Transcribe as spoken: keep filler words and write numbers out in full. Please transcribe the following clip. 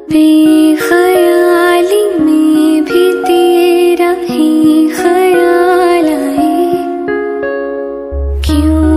बेख्याली में भी तेरा ही ख्याल आए, क्यों